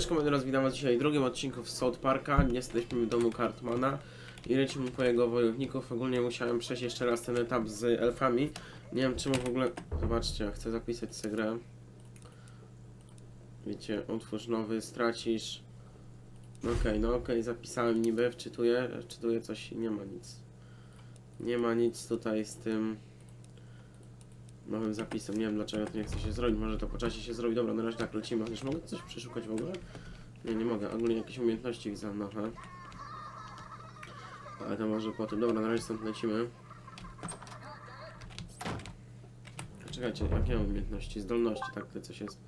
Siemaneczko, moi drodzy, witam was dzisiaj w drugim odcinku z South Parka. Jesteśmy w domu Cartmana i lecimy po jego wojowników. Ogólnie musiałem przejść jeszcze raz ten etap z elfami. Nie wiem czemu w ogóle... Zobaczcie, chcę zapisać sobie grę. Wiecie, utwórz nowy, stracisz... No okej, zapisałem niby, wczytuję coś i nie ma nic. Nie ma nic tutaj z tym nowym zapisem. Nie wiem dlaczego to nie chce się zrobić, może to po czasie się zrobi. Dobra, na razie tak lecimy. Chociaż mogę coś przeszukać w ogóle? Nie mogę. Ogólnie jakieś umiejętności widzę nowe. Ale to może po tym. Dobra, na razie stąd lecimy. Czekajcie, jakie mam umiejętności? Zdolności, tak, to coś jest.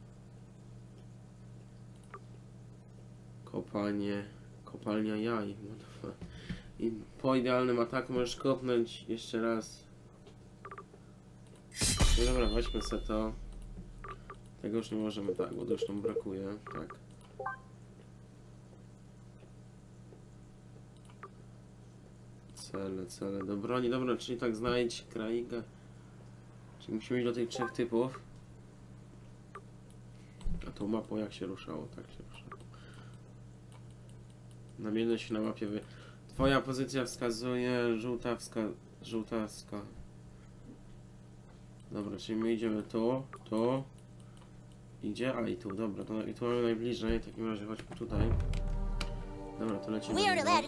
Kopalnia jaj. I po idealnym ataku możesz kopnąć jeszcze raz. No dobra, weźmy sobie to. Tego już nie możemy, tak, bo to już nam brakuje, tak. Cele do broni, dobra, czyli tak znajdź kraigę. Czyli musimy iść do tych trzech typów. A tą mapą jak się ruszało, tak się ruszało. Namienność się na mapie Twoja pozycja wskazuje, żółta. Dobra, czyli my idziemy tu. Idzie, a i tu, dobra, i tu mamy najbliżej, w takim razie chodźmy tutaj. Dobra, to lecimy.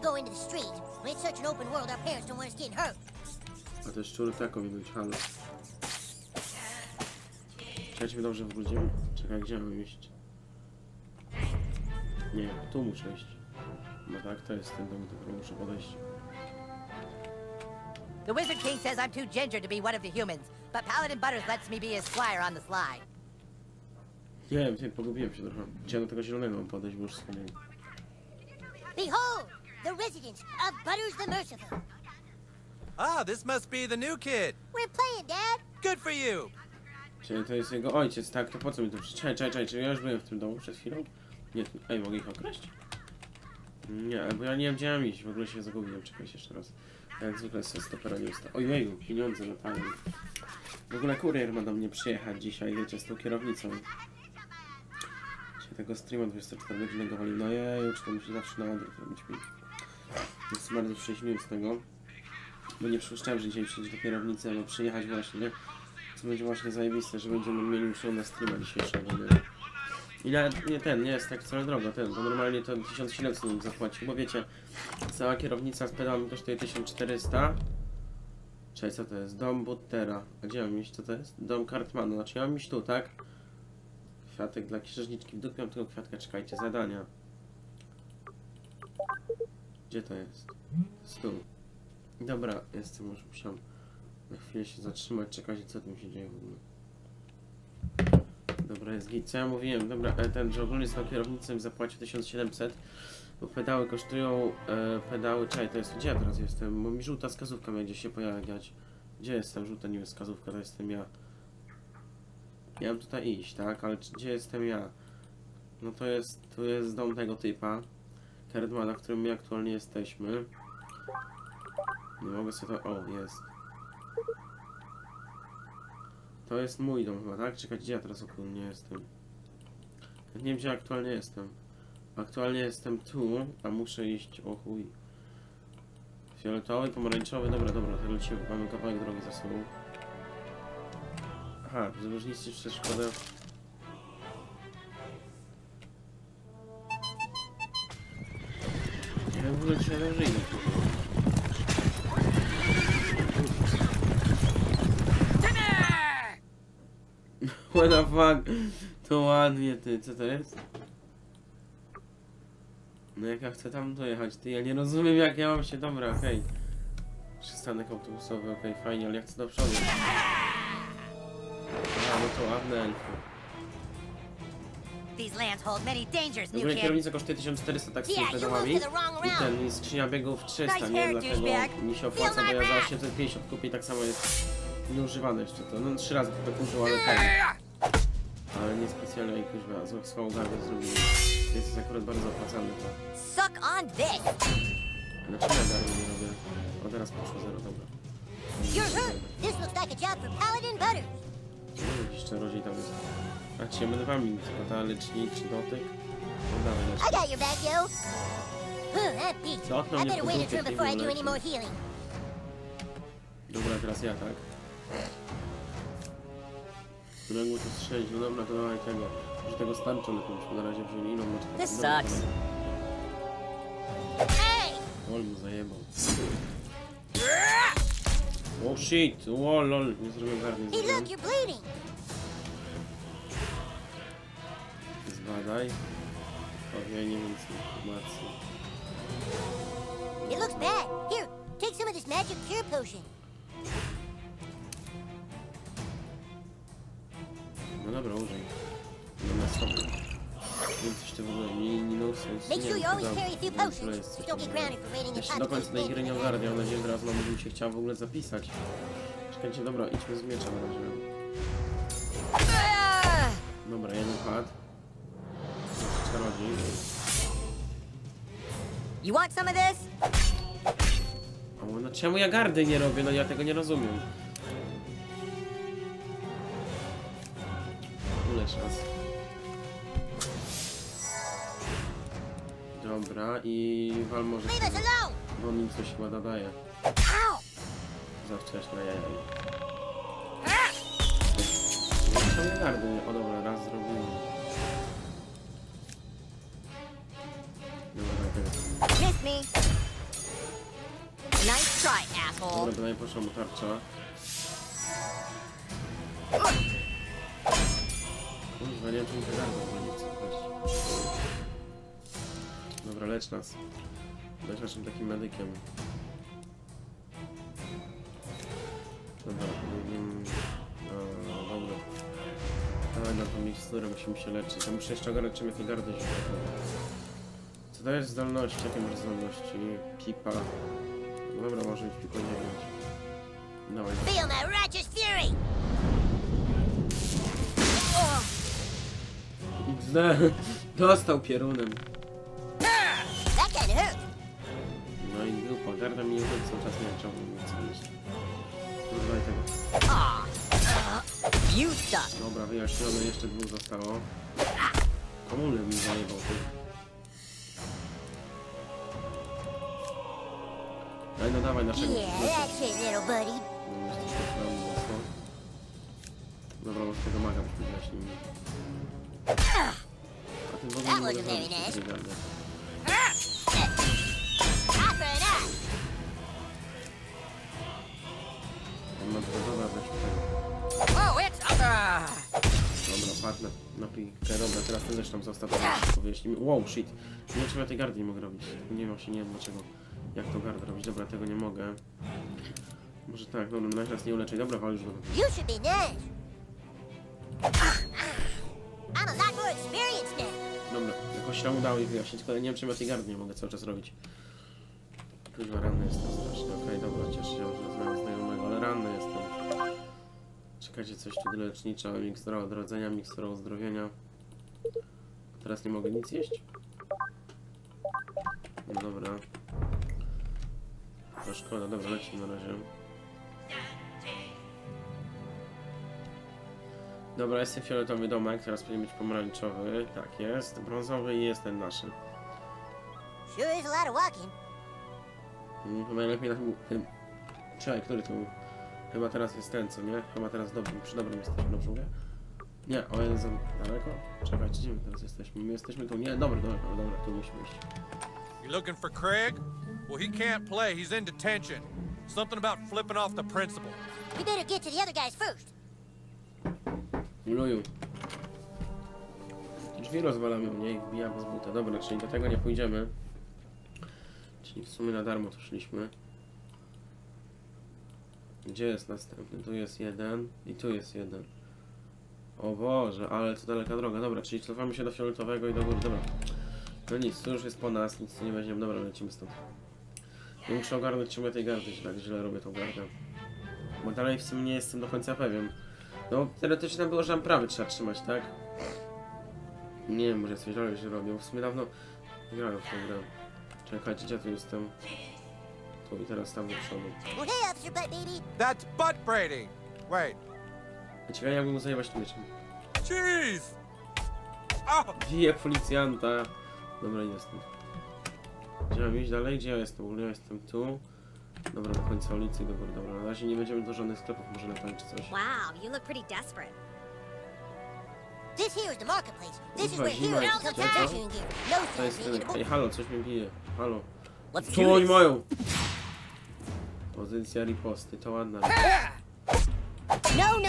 A te szczury taką mi być, halo. Czekajcie, dobrze wrócimy. Czekaj, gdzie mam iść? Nie, tu muszę iść. No tak, to jest ten dom, do którego muszę podejść. The Wizard King says I'm too ginger to be one of the humans, but Paladin Butters lets me be his squire on the sly. Nie wiem, pogubiłem się trochę. Chciałem do tego zielonego mam podejść, bo już wspomniałem. Behold, the residence of Butters the Merciful. Ah, this must be the new kid. We're playing, Dad. Good for you. Czyli to jest jego ojciec, tak? To po co mi to... Czekaj, czy ja już byłem w tym domu przed chwilą? Nie, ej, mogę ich okraść? Nie, bo ja nie wiem gdzie mam iść, w ogóle się zagubiłem, czekajcie jeszcze raz. Jak zwykle z stopera nie usta. Ojeju, pieniądze latają. W ogóle kurier ma do mnie przyjechać dzisiaj, wiecie, z tą kierownicą. Dzisiaj tego streama 24 godziny wali. No jeju, czy to musi zawsze na odwrót robić mi. Jestem bardzo szczęśliwy z tego. Bo nie przypuszczałem, że dzisiaj przyjdzie do kierownicy, albo przyjechać właśnie, nie? Co będzie właśnie zajebiste, że będziemy mieli już na streama dzisiejszego, nie? I nie jest tak wcale drogo, bo normalnie to 1700 zapłacił, bo wiecie, cała kierownica z pedałami kosztuje 1400. Czekaj, co to jest? Dom Buttera. A gdzie mam iść? Co to jest? Dom Cartmana, znaczy ja mam iść tu, tak? Kwiatek dla księżniczki, w dupie mam tego kwiatka, czekajcie, zadania. Gdzie to jest? Jest tu. Dobra, jestem, już musiałem na chwilę się zatrzymać, czekajcie, co tu się dzieje w ogóle. Dobra, jest git. Co ja mówiłem? Dobra, że ogólnie z tą kierownicą zapłacił 1700, bo pedały kosztują, czekaj, to jest, gdzie ja teraz jestem? Bo mi żółta wskazówka miała gdzieś się pojawiać. Gdzie jestem? Żółta niby wskazówka, to jestem ja. Miałem tutaj iść, tak? Ale gdzie jestem ja? No to jest, tu jest dom tego typa, Cartmana, w którym my aktualnie jesteśmy. Nie mogę sobie to... O, jest. To jest mój dom chyba, tak? Czekaj, gdzie ja teraz ogólnie jestem? Nie wiem, gdzie aktualnie jestem. Aktualnie jestem tu, a muszę iść... O chuj. Fioletowy, pomarańczowy, dobra, to lecimy. Mamy kawałek drogi za sobą. Aha, żeby zniszczyć przeszkodę. Nie wiem w ogóle, czy ja dobrze idę. What the fuck? To ładnie, ty, co to jest? No jak ja chcę tam dojechać, ty, ja nie rozumiem jak ja mam się, dobra, okej. Przystanek autobusowy, okej, fajnie, ale ja chcę do przodu. A, no to ładne elfy. W ogóle kierownica kosztuje 1400 tak z tymi pedałami. I skrzynia biegów 300, nie? Dlatego mi się opłaca, bo ja za 850 kupię i tak samo jest nieużywane jeszcze to. No 3 razy to kupił, ale tak. Ale nie specjalnie jakoś swoją garbę zrobiłem. Jest akurat bardzo opłacalne to. Ale czemu ja garby nie robię? O, teraz poszło 0, dobra. Jeszcze rodziej tam jest. A czy ja będę wami tylko ta leczniczy dotyk? No dawaj, I lecz. got your back, yo. That beats. Co? No I nie better wait a turn podrzucaj before I tego do any leci. more healing. Dobra, teraz ja, tak? Którego to strzelić? No dobra, to dawaj tego. Może tego starczy, ale byśmy na razie wzięli inną moczkę. This Dobra, sucks. Hey! Ol mu zajebał. Oh shit! O lol, nie zrobię garny. Hey, look, you're bleeding. Zbadaj. O, ja nie wiem co informacji. It looks bad. Here, take some of this magic cure potion. No dobra, użyj. No na stopę. Więc coś to w ogóle nie nosi. Make sure you always carry a few potions. So don't get grounded for raiding the Jeszcze do końca tej gry nie top. ogarniam. Mam nadzieję, że teraz mam bym się chciał w ogóle zapisać. Czekajcie, dobra, idźmy z miecza na razie. Dobra, jeden pad. Czarodziej. You want some of this? O, no czemu ja gardy nie robię? No ja tego nie rozumiem. Ulecz raz. Dobra, i wal może... Leave us alone! Bo mi coś chyba dodaje. Ow! Za wcześnie, jajaj. Czemu ja gardy nie... O dobra, raz zrobimy. Dobra, tego. Missed me. Nice try, asshole. Dobra, tutaj poszła mu tarcza. Kurwa, nie wiem, czy mi te gardy w ogóle nie chce wchodzić. Dobra, lecz nas. Lecz naszym takim medykiem. Dobra, dobra. Dawaj na tą miksturę, musimy się leczyć. Ja muszę jeszcze ogarnąć, czym jakie gardy się Co to jest zdolności? Jakie masz zdolności? Pipa. No dobra, może być pipa 9. Dawaj. Feel my righteous fury! XD. Dostał pierunem. That kinda hurt. No i dupa, garda mi nie chodzi cały czas, nie wiem czemu nie chcę iść. No dawaj tego. You suck. Dobra, wyjaśnione, jeszcze dwóch zostało. Komule mi zajebał, ty. Daj, no dawaj naszego. Yeah, that's it, little buddy. No, jesteśmy tam mocno. Dobra, może tego maga byśmy wyjaśnili. A ty w ogóle nie mogę zrobić tej gardy. Eye for an eye. No to dobra, weźmy tego. Oh, it's Dobra, padnę na piłkę. Dobra, teraz ten zresztą został. Wyjaśnimy. Wow, shit. Nie wiem, czemu ja tej gardy nie mogę robić. Nie wiem, właśnie nie wiem dlaczego. Jak to gardę robić? Dobra, tego nie mogę. Może tak, dobra, na razie nas nie uleczy. Dobra, wal już go. You should be nice. I'm a lot more experienced now. Dobra, jakoś się udało ich wyjaśnić, tylko nie wiem, czemu ja tej gardy nie mogę cały czas robić. Kuźwa, ranny jestem strasznie. Okej, dobra, cieszę się, że znałem znajomego, ale ranny jestem. Czekajcie, coś tu lecznicza, mikstura odrodzenia, mikstura uzdrowienia. Teraz nie mogę nic jeść? No dobra. To szkoda, dobra, lecimy na razie. Dobra, jest ten fioletowy domek, teraz powinien być pomarańczowy. Tak jest, brązowy i jest ten naszy. Sure is a lot of walking. Chyba najlepiej na tym... Czekaj, który to był? Chyba teraz jest ten, co nie? Chyba teraz przy dobrym jesteśmy, dobrze mówię? Nie, o jeden za daleko? Czekajcie, gdzie my teraz jesteśmy? My jesteśmy tu, nie? Dobra, tu musimy iść. You looking for Craig? Well, he can't play. He's in detention. Something about flipping off the principal. We better get to the other guys first. Luju. Drzwi rozwalamy mnie i wbijamy z buta. Dobra, czyli do tego nie pójdziemy. Czyli w sumie na darmo tu szliśmy. Gdzie jest następny? Tu jest jeden i tu jest jeden. O Boże, ale to daleka droga. Dobra, czyli cofamy się do fioletowego i do góry. Dobra. No nic, tu już jest po nas, nic tu nie weźmiemy. Dobra, lecimy stąd. Nie muszę ogarnąć, czemu ja tej gardy źle robię tą gardę. Bo dalej w sumie nie jestem do końca pewien. No, teoretycznie tam było, że tam prawy trzeba trzymać, tak? Nie wiem, może coś dalej się robią. W sumie dawno grałem w tą grę. Czekajcie, gdzie tu jestem? Tu i teraz tam do przodu. Well, hey, Officer Butt Baby. That's butt braiding. Wait. Ciekawe, jakbym mu zajebać tym mieczem. Jeez. Bije policjanta. Dobra, jestem. Gdzie mam iść dalej? Gdzie ja jestem? W ogóle ja jestem tu. Dobra, do końca ulicy. Dobra. Na razie nie będziemy do żadnych sklepów, może latać czy coś. Wow, you look pretty desperate. This here is the marketplace. This is Kurwa, where zima heroes jest, come co? for fashion gear. No To jest sense in ten... the Ej, book. halo, coś mnie bije. Halo. What's Co oni curious? mają? Pozycja riposty, to ładna. No.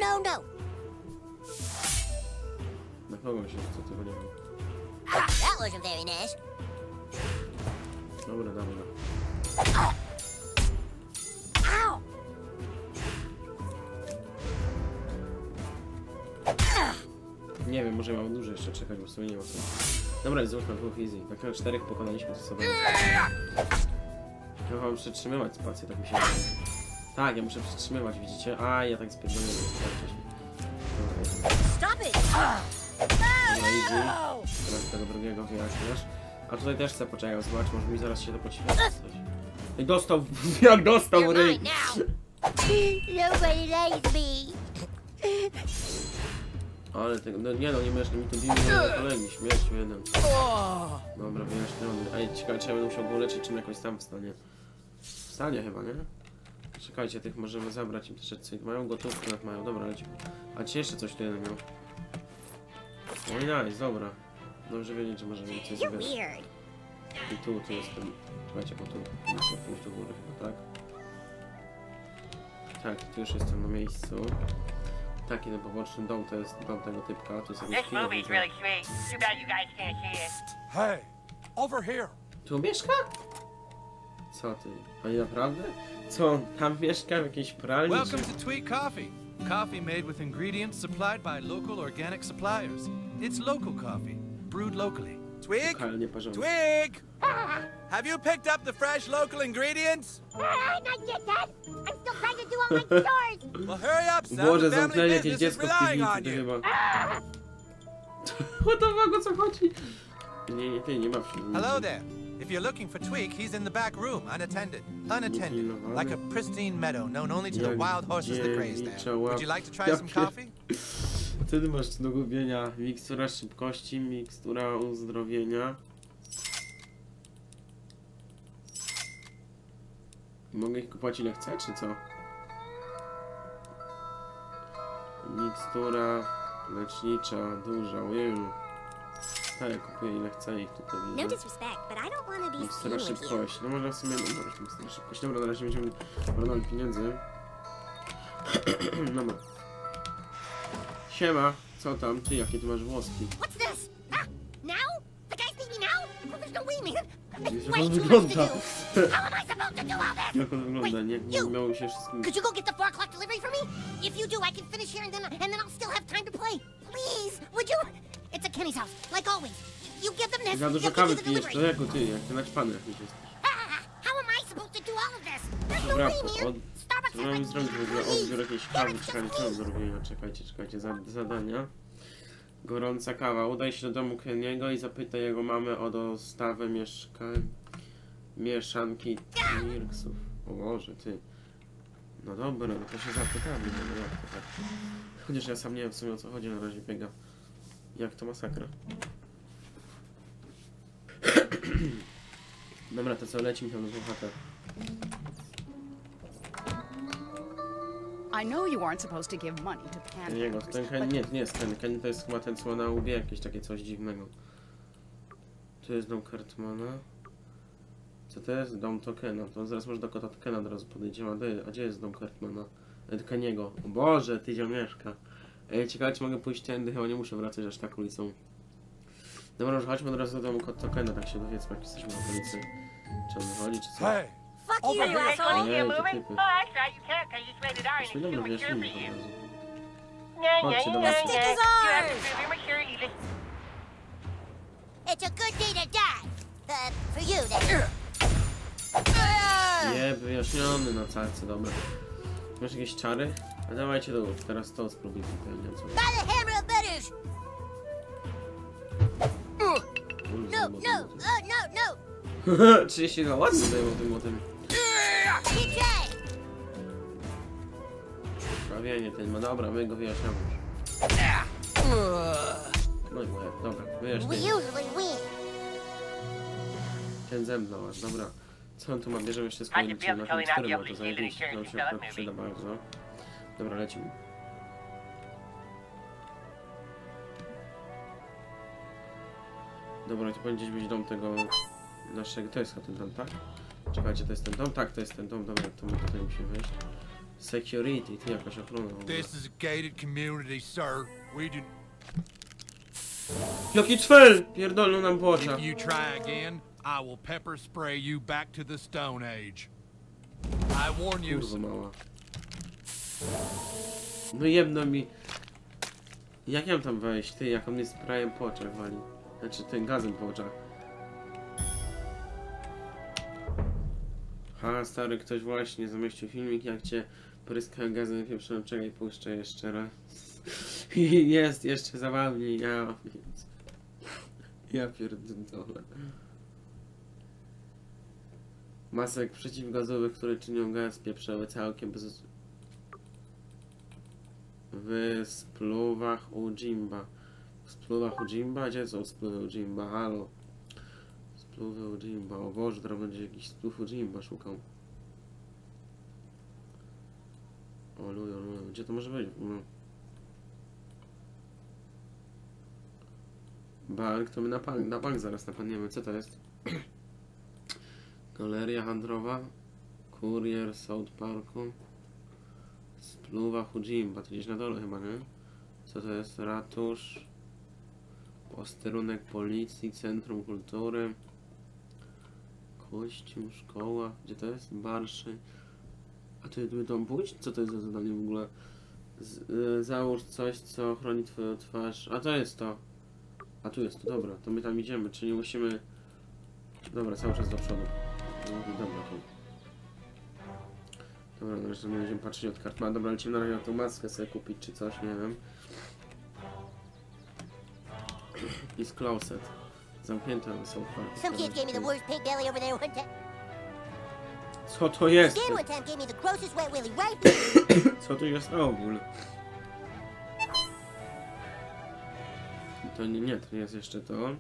Na kogo się co tego nie wiem. That wasn't very nice. Dobra. Ow! Nie wiem, może mam dłużej jeszcze czekać, bo w sumie nie ma co. Dobra, zróbmy dwóch easy. Tak na 4 pokonaliśmy to sobie. Ja mam przytrzymywać spację, tak mi się wydaje. Tak, ja muszę przytrzymywać, widzicie? A, ja tak spierdolę wcześniej. Stop it! Dobra, easy. Teraz tego drugiego wyjaśniasz. A tutaj też chcę poczekać, zobacz, może mi zaraz się to poćwiczy coś. Ej, dostał, jak dostał You're ryj! mine now. Nobody likes me. Ale tego, no nie będziesz mi tu bił mojego kolegi, śmiercił jeden. Dobra, wyjaśniony. Ej, ciekawe, czy ja będę musiał go leczyć, czym jakoś tam wstanie. Wstanie chyba, nie? Czekajcie, tych możemy zabrać im też cyk. Mają gotówkę, jak mają. Dobra, lecimy. A ci jeszcze coś tu jeden miał. Oj, nice, dobra. Dobrze wiedzieć, że możemy coś You're zabierać. weird. I tu jestem. Słuchajcie, bo tu muszę pójść do góry chyba, tak? Tak, tu już jestem na miejscu. Taki ten poboczny dom to jest dom tego typka. Tu jest jakiś This kino, movie's widzę. really sweet. Too bad you guys can't see it. Hey, over here. Tu mieszka? Co ty? Pani naprawdę? Co on tam mieszka w jakiejś pralni? Welcome to Tweak Coffee. Coffee made with ingredients supplied by local organic suppliers. It's local coffee, brewed locally. Twig? Lokalnie porządnie. Twig! Have you picked up the fresh local ingredients? Not yet, Dad. I'm still trying to do all my chores. Well, hurry up, son. Boże, The zamknęli family jakieś business is dziecko w relying on piwnicy, to you. chyba. What the fuck, o co chodzi? Nie, ty nie ma wśród Hello there. If you're looking for Tweak, he's in the back room, unattended. Like a pristine meadow known only to the wild horses that graze there. Would you like to try some coffee? Wtedy masz do gubienia mikstura szybkości, mikstura uzdrowienia. Mogę ich kupować ile chcę, czy co? Mikstura lecznicza, duża, ujej. Tak, ja kupuję ile chcę ich tutaj No widzę. disrespect, but I don't want to be Mikstura seen with you. szybkości, no może w sumie, no dobra, mikstura szybkości. Dobra, na razie będziemy oglądali pieniędzy. Dobra. Siema, co tam? Ty, jakie ty masz włoski? What's this? Now? The guy's beating me now? Well, there's no way, man. Jak Way on too much to wygląda? do. How am I supposed to do all this? Jak on wygląda? Nie miało się wszystkim... Could you go get the 4 o'clock delivery for me? If you do, I can finish here and then I'll still have time to play. Please, would you? It's at Kenny's house, like always. You give them this, Za dużo they'll give kawy you the pijesz, delivery. człowieku, ty, jak ty naćpany jakiś jesteś. How am I supposed to do all of this? There's no Dobra, way, man. Starbucks co mam has zrobić w ogóle? please. Odbiór jakiejś kawy, czekajcie, co mam do robienia? Czekajcie, zadania. Gorąca kawa. Udaj się do domu Kenny'ego i zapytaj jego mamę o dostawę mieszanki Mirksów. O Boże, ty. No dobra, no to się zapytamy, no jak to tak. Chociaż ja sam nie wiem w sumie o co chodzi, na razie biega. Jak to masakra. Dobra, to co, lecimy tam do bohatera. I know you aren't supposed to give money to Jego, panhandlers, ten Ken, nie jest ten Ken, to jest chyba ten co na łbie jakieś takie coś dziwnego. Tu jest dom Cartmana. Co to jest? Dom Tokena. To zaraz może do kota Tokena od razu podejdziemy. A gdzie jest dom Cartmana? Keniego. O Boże, ty ziomierzka. Ciekawe czy mogę pójść tędy, chyba nie muszę wracać aż tak ulicą. Dobra, już chodźmy od razu do domu kota Tokena, tak się dowiedzmy jak jesteśmy na ulicy. Czy on wychodzi, czy co? Hey, Fuck you, over you here. asshole! Can you Ojej, to moving? typy. Oh, that's right, you can't because it's rated R and Właśnie it's dobra, too mature for wyjaśnijmy to od you. razu. Yeah, Chodźcie, yeah, dobra. yeah, Stick yeah. is You have to ours. prove your maturity. It's a good day to die. For you, then. Nie, wyjaśniony na calce, dobra. Masz jakieś czary? A dawajcie do teraz to spróbuj wypełniać. By the hammer of butters. No. 32 ładnie było o tym. You try. Prawie nie ten ma. Dobra, my go wyjaśniamy już. No i moje, dobra, We wyjaśnię. usually win. Ten zemdlał, dobra. Co on tu ma? Bierzemy jeszcze swoje liczenie na ten 4, bo to zajebiście. Nam się akurat przyda bardzo. Dobra, lecimy. Dobra, to powinien gdzieś być dom tego naszego... To jest ten dom, tak? Czekajcie, to jest ten dom? Tak, to jest ten dom. Dobra, to my tutaj musimy wejść. Security, ty jakaś ochrona. This is a gated community, sir. We do... Jaki cwel! Pierdolną nam po oczach. If you try again, I will pepper spray you back to the Stone Age. I warn you. Kurwa mała. No jebno mi. Jak ja mam tam wejść? Ty, jak on mnie sprayem po oczach wali. Znaczy, tym gazem po oczach. Ha, stary, ktoś właśnie zamieścił filmik, jak cię pryskałem gazem pieprzonym. Czekaj, puszczę jeszcze raz. Jest jeszcze zabawniej, ja pierdolę. Masek przeciwgazowych, które czynią gaz pieprzowy całkiem bez... W spluwach u Jimba. W spluwach u Jimba? Gdzie są spluwy u Jimba? Halo. Spluwy u Jimba. O Boże, teraz będzie jakiś spluw u Jimba szukał. O lujo. Gdzie to może być? No. Bank, to my na bank zaraz napadniemy. Co to jest? Galeria handlowa. Kurier South Parku. Spluwa Hujimba, to gdzieś na dole chyba, nie? Co to jest? Ratusz. Posterunek policji, centrum kultury. Kościół, szkoła. Gdzie to jest? Barszy. A ty tam pójść? Co to jest za zadanie w ogóle? Załóż coś, co chroni twoją twarz. A to jest to. A tu jest to, dobra, to my tam idziemy, czyli musimy... Dobra, cały czas do przodu. Dobra, tu. Dobra, no jeszcze będziemy patrzeć od kart. Dobra, lecimy na razie na tą maskę sobie kupić, czy coś, nie wiem. Is closet. Zamknięte one są. Some kid gave me the worst pig belly over there one time. Co to jest? Skin one time gave me the grossest wet willy right. Co tu jest na ogóle? To nie, to nie jest jeszcze to.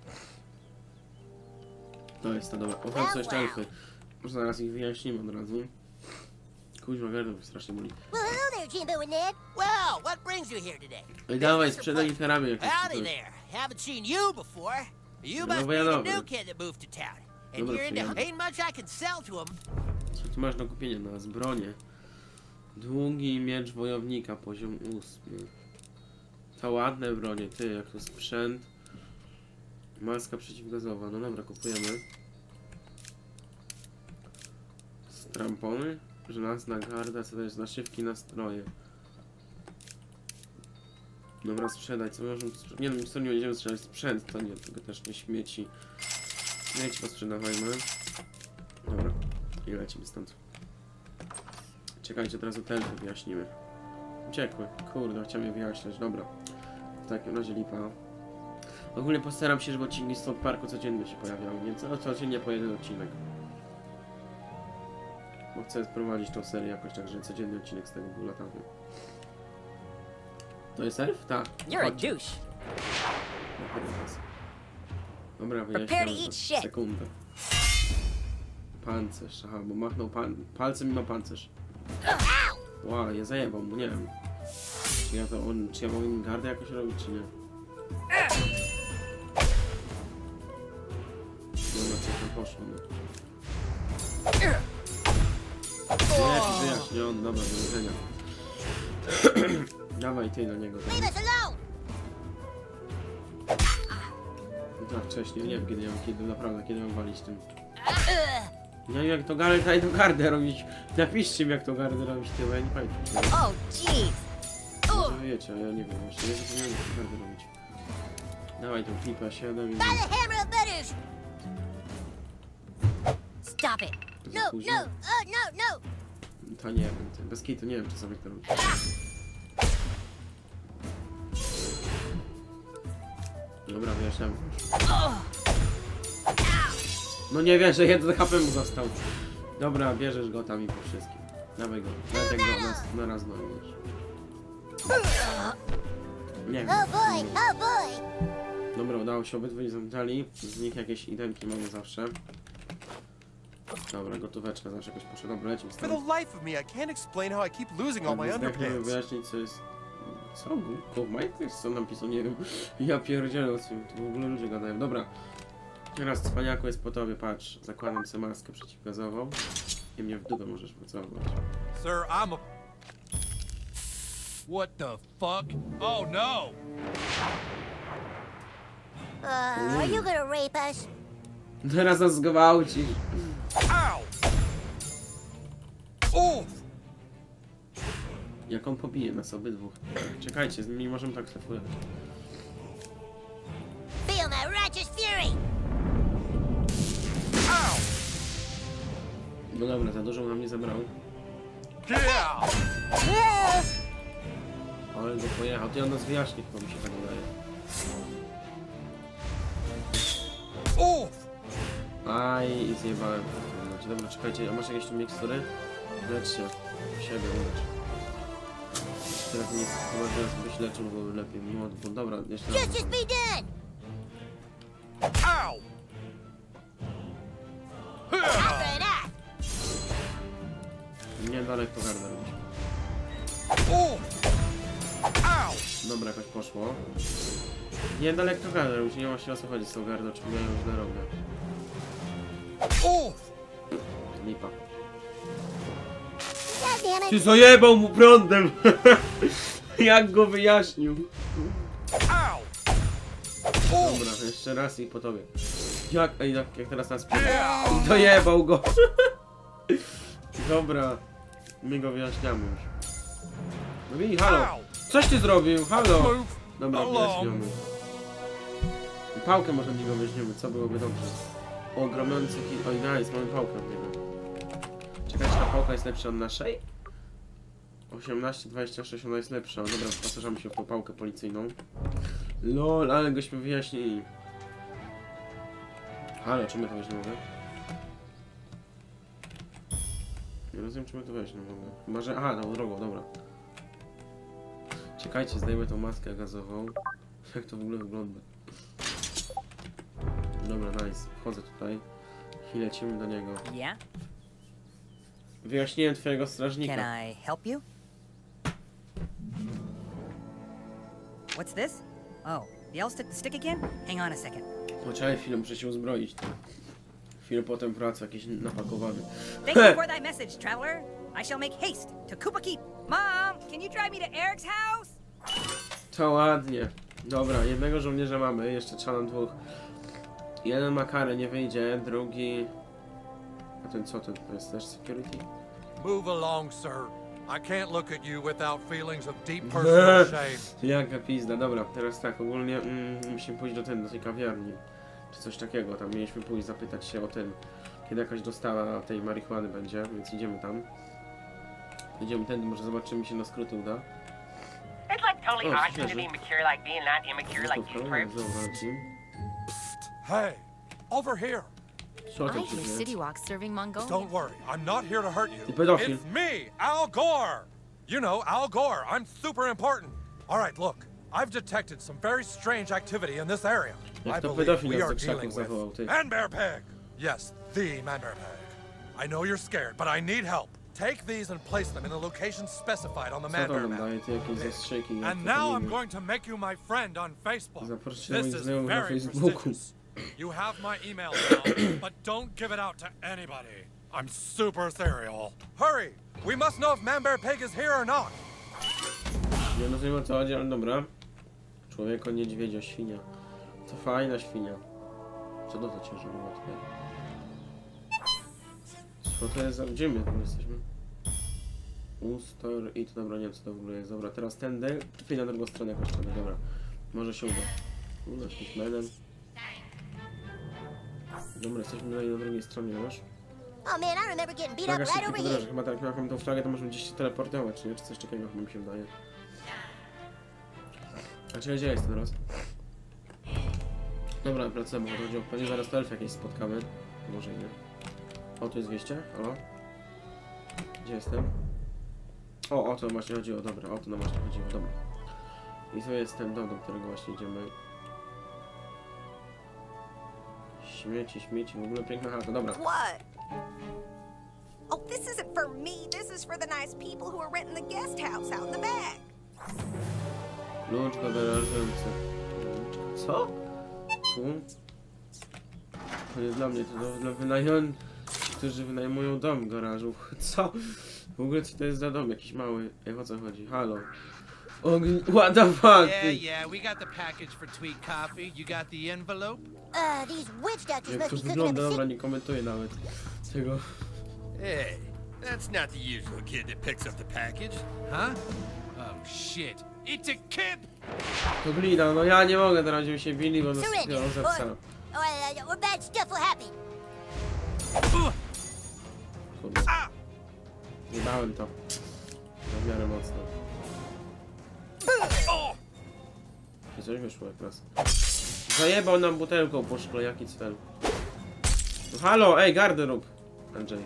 To jest to, dobra. Ochrona jeszcze elfy. Może zaraz ich wyjaśnimy od razu. Kuźma, gardło strasznie boli. Well, hello there, Jimbo and Ned. Well, what brings you here today? Ej, dawaj, sprzedaj literami jakieś. Howdy there. Haven't seen you before. You must be the new kid that moved to town. And you're into... Ain't much I can sell to him. Co tu masz do kupienia na zbroję? Długi miecz wojownika, poziom 8. To ładne bronie, ty, jak to sprzęt. Maska przeciwgazowa, no dobra, kupujemy. Strampony? Żelazna garda, co to jest? Naszywki, nastroje. Dobra, sprzedać, co możemy... Nie wiem, co nie będziemy sprzedać, sprzęt, to nie, tylko też nie śmieci. Śmieci posprzedawajmy. Dobra, i lecimy stąd. Czekajcie, teraz hotelkę wyjaśnimy. Uciekły, kurde, chciałem je wyjaśniać, dobra. W takim razie lipa. Ogólnie postaram się, żeby odcinki z South Parku codziennie się pojawiały, więc codziennie po jeden odcinek. Bo chcę sprowadzić tą serię jakoś tak, że codzienny odcinek z tego był latany. To jest elf? Tak. You're a douche. Dobra, wyjaśniam sekundę. Pancerz, aha, bo machnął palcem i ma pancerz. Wow, je zajebał, bo nie wiem. Czy ja mam gardę jakoś robić, czy nie? Dobra, co tam poszło, no. Nie, wyjaśniony, dobra, do widzenia. Dawaj ty na niego. Leave us alone. Tak, wcześniej, nie wiem kiedy naprawdę, kiedy mam walić tym. Nie wiem jak to gardę robić. Napiszcie mi jak to gardę robić, ty, bo ja nie pamiętam. Oh, jeez. Może wiecie, a ja nie wiem właśnie, nie zapomniałem jak to gardę robić. Dawaj tą klipę 7 i... By the hammer of butters. Stop it. No, no. To nie wiem, ty. Bez kitu nie wiem czasami jak to robić. Dobra, wyjaśniam. No nie wierzę, jeden HP mu został. Dobra, bierzesz go tam i po wszystkim. Dawaj go, nawet jak go na raz wiesz. Nie wiem. Oh boy, oh boy. Dobra, udało się, obydwoje zamknęli. Z nich jakieś itemki mamy zawsze. Dobra, gotóweczka zawsze jakoś poszła. Dobra, lecimy For stąd. the life of me, I can't explain how I keep losing all my Zdechnę underpants. wyjaśnić, co jest... Co? Głupko? Majtek? Co napisał? Nie wiem. Ja pierdzielę o tym. To w ogóle ludzie gadają. Dobra. Teraz, cwaniaku, jest po tobie, patrz. Zakładam sobie maskę przeciwgazową. I mnie w dupę możesz pocałować. Sir, I'm a... What the fuck? Oh no! Are you gonna rape us? Teraz nas zgwałci. Ow! Oof! Jak on pobije nas obydwóch. Czekajcie, z nimi możemy tak stefować. Feel my righteous fury. Ow! No dobra, za dużo nam nie zabrał. Yeah! Ale go pojechał. Ty on nas wyjaśni, chyba mi się tak wydaje. Oof! Aj, i zjebałem. Znaczy, dobra, czekajcie, a masz jakieś tu mikstury? Lecz się. W siebie, lecz. Teraz nie chyba teraz byś leczył, bo lepiej. No, bo dobra, jeszcze raz. Justice be done. Ow! After that. Nie daleko garda robić. Oof! Ow! Dobra, jakoś poszło. Nie daleko garda robić, nie ma się o co chodzić z tą gardą, czy ja ją źle robię. Oof! Lipa. God damn it. Ty zajebał mu prądem! Jak go wyjaśnił? Ow! Dobra, jeszcze raz i po tobie. Jak? Ej, jak teraz nas i dojebał go! Dobra. My go wyjaśniamy już. No i halo! Coś ty zrobił? Halo! Dobra, wyjaśniamy. I pałkę może od niego weźmiemy, co byłoby dobrze. Ogromny hit. Oj, nice, mamy pałkę od niego. Czekaj, czy ta pałka jest lepsza od naszej? 18, 26, ona jest lepsza. Dobra, wyposażamy się w tą pałkę policyjną. LOL, ale gośmy wyjaśnili. Halo, czy my to weźmiemy? Nie rozumiem, czy my to weźmiemy. Chyba, że... Aha, tą drogą, dobra. Czekajcie, zdejmę tą maskę gazową. Jak to w ogóle wygląda? Dobra, nice. Wchodzę tutaj. I lecimy do niego. Yeah? Wyjaśniłem twojego strażnika. Can I help you? What's this? Oh, the elves took the stick again? Hang on a second. Poczekaj chwilę, muszę się uzbroić. Chwilę potem wraca jakiś napakowany. Thank you for thy message, traveler. I shall make haste to Koopa Keep. Mom, can you drive me to Eric's house? To ładnie. Dobra, jednego żołnierza mamy, jeszcze trzeba nam dwóch. Jeden ma karę, nie wyjdzie, drugi... A ten co, ten to jest też security? Move along, sir. I can't look at you without feelings of deep personal shame. Jaka pizda, dobra, teraz tak, ogólnie musimy pójść do tej kawiarni. Czy coś takiego, tam mieliśmy pójść zapytać się o tym, kiedy jakaś dostawa tej marihuany będzie, więc idziemy tam. Idziemy tędy, może zobaczymy, się na skróty uda. It's like totally awesome to be mature like me and not immature like you twerps. Hey, over here. Co I tam się hear dzieje? City Walk's serving Mongolian. Don't worry, I'm not here to hurt you. Ty pedofil. It's me, Al Gore. You know, Al Gore. I'm super important. All right, look. I've detected some very strange activity in this area. I believe we are dealing with Man-Bear Pig. Yes, the Man-Bear Pig. I know you're scared, but I need help. Take these and place them in the location specified on the Man-Bear map. And now I'm going to make you my friend on Facebook. This is very prestigious. You have my email now, but don't give it out to anybody. I'm super serial. Hurry! We must know if Man-Bear Pig is here or not. Nie rozumiem, o co chodzi, ale dobra. Człowieko, niedźwiedzia, świnia. To fajna świnia. Co do to ciężarówka tutaj? Co to jest za... Gdzie my tu jesteśmy? Ustor i to dobra, nie wiem co to w ogóle jest. Dobra, teraz tędy. I na drugą stronę jakoś tędy, dobra. Może się uda. Jakimś menem. Dobra, jesteśmy tutaj na drugiej stronie, wiesz? Oh man, I remember getting beat up right over here. Chyba tak, jak mamy tą flagę, to możemy gdzieś się teleportować, nie? Czy coś takiego chyba mi się wydaje. A czy gdzie jest teraz? Dobra, wracamy, chodzi o pewnie zaraz to elfy jakieś spotkamy. Może nie. O, tu jest wyjście, halo? Gdzie jestem? O to właśnie chodziło, dobra, o to nam właśnie chodziło, dobra. I to jest ten dom, do którego właśnie idziemy. Śmieci, śmieci, w ogóle piękna chata, dobra. What? Oh, this isn't for me. This is for the nice people who are renting the guest house out in the back. Klucz do garażujący. Co? Tu? To nie dla mnie, to dla wynajmowców, którzy wynajmują dom w garażu. Co? W ogóle co to jest za dom? Jakiś mały. O co chodzi? Halo. What the fuck? Yeah, we got the package for Tweak Coffee. You got the envelope? These witch doctors Jak must to be cooking wygląda? up a Dobra, nie komentuję nawet tego. Hey, that's not the usual kid that picks up the package. Huh? Oh, shit. It's a kid! To glina, no ja nie mogę, teraz będziemy się bili, bo nas biorą za psa. or bad stuff will happen. Kurde. Nie dałem to. Na miarę mocno. I coś wyszło jak raz. Zajebał nam butelką po szkle, jaki cel. No halo, ej, gardę rób. Andrzej.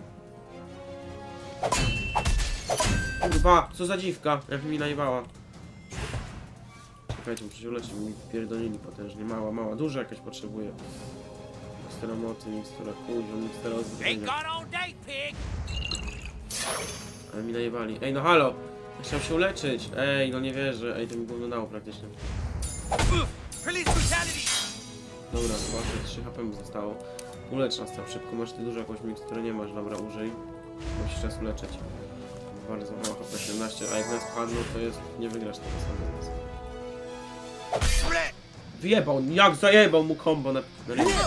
Kurwa, co za dziwka, jak mi najebała. Czekajcie, muszę się uleczyć, mi pierdolili potężnie. Mała, duża jakaś potrzebuje. Mikstura mocy, mikstura kuźwa, mikstura ozdrowienia. Ale mi najebali. Ej, no halo! Ja chciałem się uleczyć. Ej, no nie wierzę. Ej, to mi wyglądało praktycznie. Dobra, właśnie 3 HP mi zostało. Ulecz nas tam szybko. Masz ty dużo jakąś miksturę, nie masz. Dobra, użyj. Musisz czas uleczyć. Bardzo mało HP, 17. A jak nas padną, to jest... nie wygrasz tego samego z nas. Wyjebał! Jak zajebał mu combo na linkę.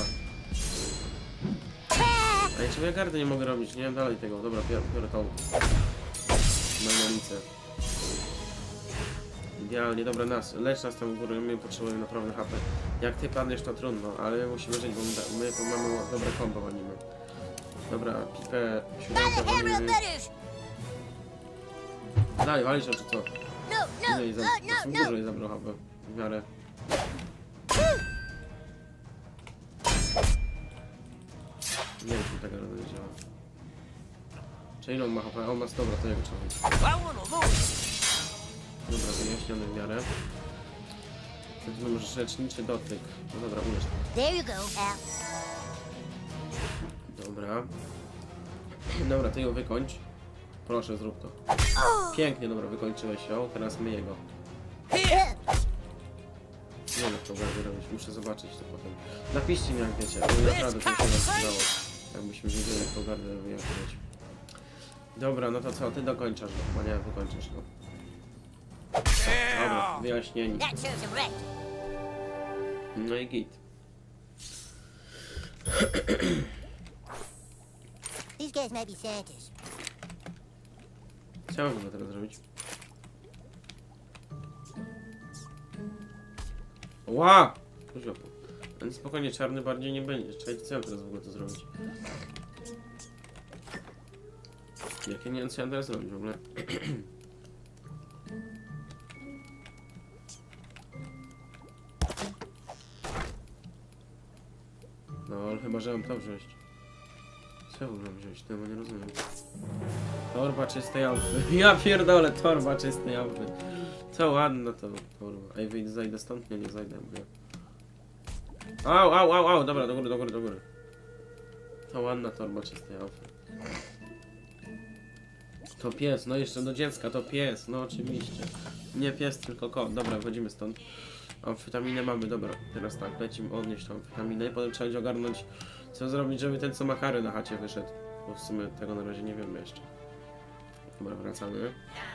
Ej, czemu ja gardę nie mogę robić? Nie wiem dalej tego. Dobra, biorę tą. Majmolicę. Idealnie, dobra, lecz nas tam w górę, my potrzebujemy naprawdę HP. Jak ty padniesz, to trudno, ale my musimy żyć, bo my mamy dobre combo walimy. Dobra, pipę, siódemkę walimy. Dalej, walisz, czy co? Dużo jej zabrał HP, w miarę. Nie wiem, czy taka rada nie działa. Czy ile on ma HP? On ma, dobra, to jego trzeba. Dobra, wyjaśniony w miarę. Wtedy może leczniczy dotyk. No dobra, ulecz. There you go, Al. Dobra. Dobra, ty ją wykończ. Proszę, zrób to. Pięknie, dobra, wykończyłeś ją. Teraz my jego. Nie wiem, jak to gardę robić. Muszę zobaczyć to potem. Napiszcie mi, jak wiecie. Naprawdę to się nazywało. Jakbyśmy wiedzieli, jak to gardę wyjaśniać. Dobra, no to co? Ty dokończasz go. Chyba nie, wykończysz go. Dobra, wyjaśnieni. No i git. These guys might be Santas. Co ja mam teraz zrobić? Ła! Ale spokojnie, czarny bardziej nie będzie. Czekajcie, co ja teraz w ogóle to zrobić? Jakie nie wiem, co ja teraz zrobić w ogóle? No, ale chyba, że mam to wziąć. Co ja w ogóle mam wziąć? Tego nie rozumiem. Torba czystej alfy. Ja pierdolę, torba czystej alfy. Co ładna to torba. Ej, wyjdę, zajdę stąd? Nie zajdę, mówię. Au, dobra, do góry. To ładna torba czystej alfy. To pies, no jeszcze do dziecka, to pies, no oczywiście. Nie pies, tylko kot. Dobra, wchodzimy stąd. Amfetaminę mamy, dobra. Teraz tak, lecimy odnieść tą amfetaminę i potem trzeba będzie ogarnąć, co zrobić, żeby ten, co ma kary na chacie wyszedł. Bo w sumie tego na razie nie wiemy jeszcze. Dobra, wracamy.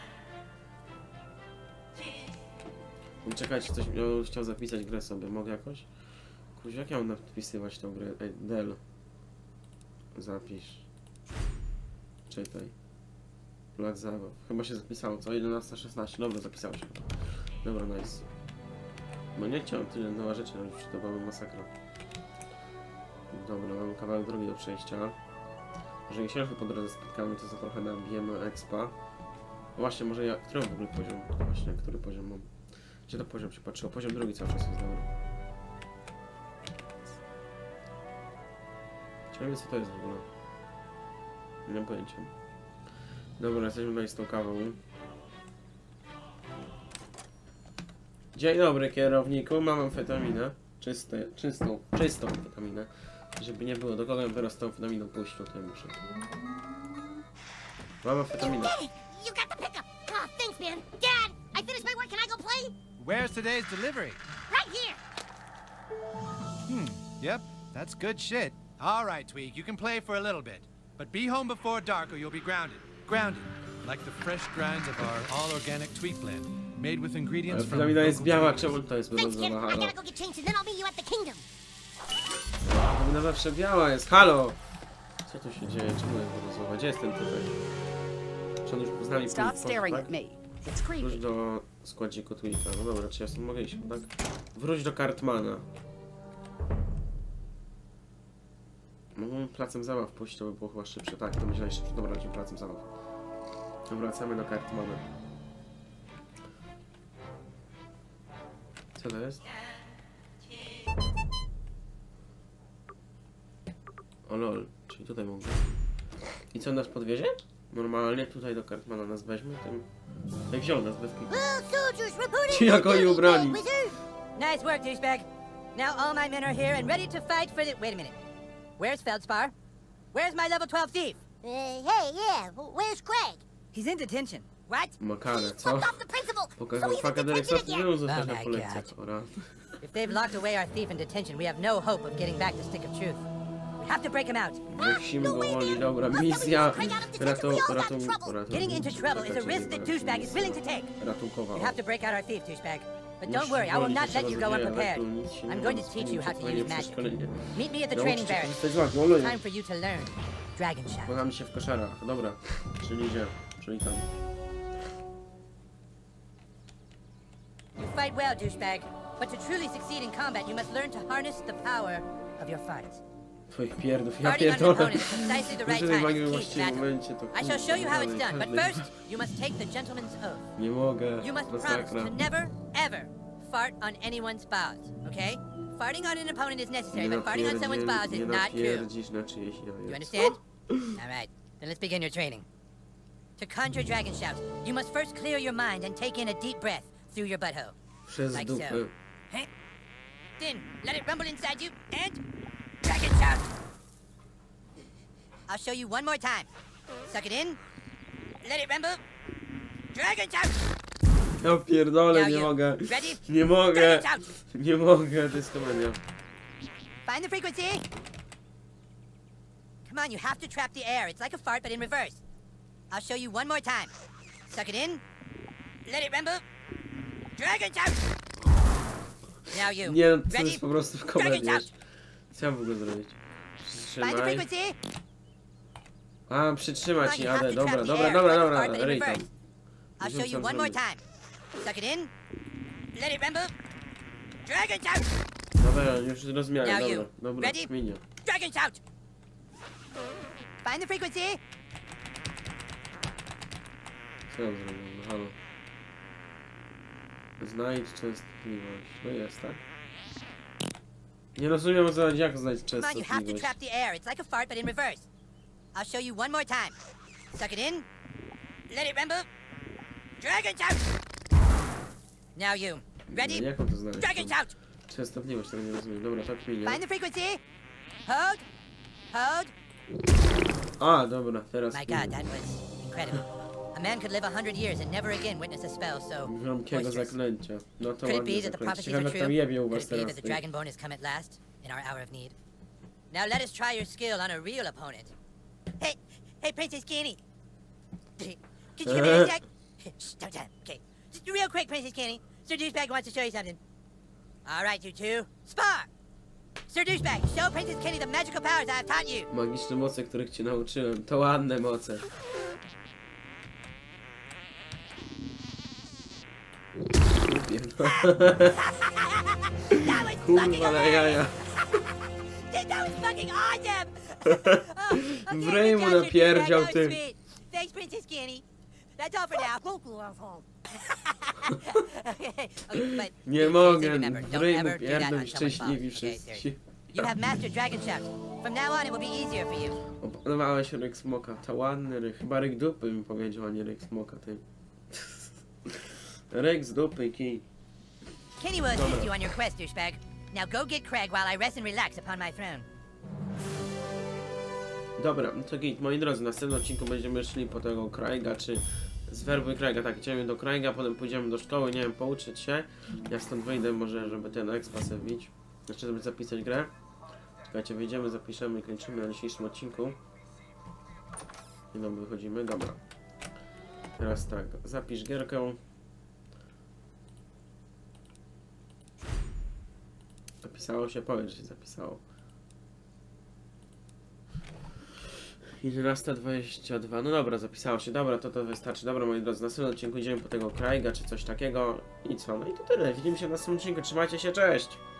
Czekajcie, coś chciał zapisać grę sobie. Mogę jakoś? Kurwa, jak ja mam napisywać tą grę? Ej, Del. Zapisz. Czytaj. Plac zabaw. Chyba się zapisało, co? 11:16. Dobra, zapisało się. Dobra, nice. No nie chciałem tyle nowa rzeczy robić, to była masakra. Dobra, mamy kawałek drogi do przejścia. Jeżeli się po drodze spotkamy, to za trochę nabijemy expa. Właśnie, może ja... Który mam w ogóle poziom? Właśnie, który poziom mam? Gdzie to poziom się patrzyło? Poziom drugi cały czas jest dobry. Ciekawe, co to jest w ogóle. Nie mam pojęcia. Dobra, jesteśmy tutaj z tą kawą. Dzień dobry kierowniku, mam amfetaminę. Czystą amfetaminę. Żeby nie było, do kogo bym teraz tą amfetaminą puścił, to muszę. Mam amfetaminę. You got the pickup! Oh, thanks, man. Dad, I finished my work. Can I go play? Where's today's delivery? Right here. Yep, that's good shit. All right, Tweak, you can play for a little bit. But be home before dark or you'll be grounded. Grounded. Like the fresh grinds of our all-organic Tweak blend. Made with ingredients from... Amfetamina jest biała, czemu to jest Thanks, kid. brązowa? I Halo. gotta go get changed and then I'll meet you at the kingdom. Amfetamina zawsze biała jest, halo! Co tu się dzieje? Czemu jest brązowa? Gdzie jest ten typek? Czy on już z nami Stop staring at me. It's Wróć creepy. do składziku Tweaka. No dobra, czy ja stąd mogę iść, tak? Wróć do Cartmana. No, placem zabaw pójść, to by było chyba szybsze. Tak, to myślałem szybsze. Dobra, lecimy placem zabaw. Wracamy do Cartmana. Co to jest? O lol, czyli tutaj mogę. I co, nas podwiezie? Normalnie tutaj do Cartmana nas weźmie, tym... Jak wziął nas bez kitu. Ci jak oni ubrani. Nice work, douchebag. Now all my men are here and ready to fight for the... Wait a minute. Where's Feldspar? Where's my level 12 thief? Hey, yeah. Where's Craig? He's in detention. What? Makane, co? Fucked off the principal. Pokazał faka dyrektorstwa, nie zostać na polecenie. Ora. If they've locked away our thief in detention, we have no hope of getting back the stick of truth. We have to break him out. Musimy go woli, dobra, misja Getting into trouble is a risk that douchebag is willing to take. ratunkowa. You have to break out our thief, douchebag. But don't worry, I will not let you go unprepared. I'm going to teach you how to use magic. Meet me at the training barracks. Time for you to learn Dragon Shot. Poznamy się w koszarach, dobra. Czyli gdzie? Czyli tam. You fight well, douchebag. But to truly succeed in combat, you must learn to harness the power of your farts. Twoich pierdów, ja Farting on an opponent pierdolę. is precisely the right Używaj time magii to w keep właściwym battle. momencie, to I shall show you how it's done, but każdy- first, you must take the gentleman's oath. Nie mogę, You must promise masakra. to never, ever fart on anyone's balls, okay? Farting on an opponent is necessary, but farting on someone's balls is nie not cool. napierdzisz na czyjeś You jaja. understand? All right, then let's begin your training. To conjure Dragon Shout, you must first clear your mind and take in a deep breath through your butthole. Przez Like so. dupę. Hey? Then let it rumble inside you and Dragon Shout. I'll show you one more time. Suck it in. Let it rumble. Dragon Shout. Ja pierdolę, nie mogę. Nie mogę. Nie mogę, to jest komedia. Find the frequency. Come on, you have to trap the air. It's like a fart, but in reverse. I'll show you one more time. Suck it in. Let it rumble. Dragon Shout. Now you. Nie, to ready? jest po prostu w Dragon komedii. Shout. Co ja w ogóle zrobić? Find the Przytrzymaj. frequency. A, przytrzymać Come i on, you have jadę. to Dobra, trap the dobra, air. dobra, It's like a dobra. fart, but in Ryj tam. reverse. I'll show you one more time. Suck it in. Let it rumble. Dragon Shout. Dobra, już rozmiarę, Now dobra. you. Dobra, Ready? kminie. Dragon Shout. Find the frequency. Co ja zrobię? No halo. Znajdź częstotliwość. No jest, tak? Nie rozumiem, o co chodzi, jak znaleźć Come on, you have to częstotliwość. trap the air. It's like a fart, but in reverse. I'll show you one more time. Suck it in. Let it rumble. Dragon Shout. Now you. Ready? Nie, jak mam to znaleźć? Dragon Shout. Częstotliwość, tego nie rozumiem. Dobra, tak kminie. Find the frequency. Hold. Hold. A, dobra, teraz My God, that was incredible. A man could live 100 years and never again witness a spell so gromkiego boisterous. zaklęcia. No to Could it ładnie be that the zaklęcie. prophecies Ciekawe, are jak tam true? jebie u Could was it be teraz. that the Dragonborn has come at last in our hour of need? Now let us try your skill on a real opponent. Hey, Princess Kenny. Could you give me a sec? Shh, don't tell him. Okay. Just real quick, Princess Kenny. Sir Douchebag wants to show you something. All right, you two. Spar! Sir Douchebag, show Princess Kenny the magical powers I have taught you. Magiczne moce, których cię nauczyłem. To ładne moce. Kurwa, ale jaja. That was fucking awesome! W ryj mu napierdział, ty. Thanks, Princess Kenny. That's all for now. But Nie mogę, remember, w don't ryj mu ever do that pierdol on someone's szczęśliwi balls. Okay, wszyscy. You have mastered Dragon Shout. From now on, it will be easier for you. Opanowałeś ryk smoka, to ładny ryk. Chyba ryk dupy bym powiedział, a nie ryk smoka, ty. Ryk z dupy, kij. Kenny will assist you on your quest, douchebag. Now go get Craig while I rest and relax upon my throne. Dobra, to git. Moi drodzy, w następnym odcinku będziemy szli po tego Craiga, czy zwerbuj Craiga. Tak, idziemy do Craiga, potem pójdziemy do szkoły, nie wiem, pouczyć się. Ja stąd wyjdę może, żeby ten expa sobie wbić. Jeszcze żeby zapisać grę. Czekajcie, wyjdziemy, zapiszemy i kończymy na dzisiejszym odcinku. I no, wychodzimy, dobra. Teraz tak, zapisz gierkę. Zapisało się? Powiedz, że się zapisało. 11:22. No dobra, zapisało się. Dobra, to wystarczy. Dobra, moi drodzy, w następnym odcinku idziemy po tego Craiga czy coś takiego. I co? No i to tyle. Widzimy się w następnym odcinku. Trzymajcie się, cześć!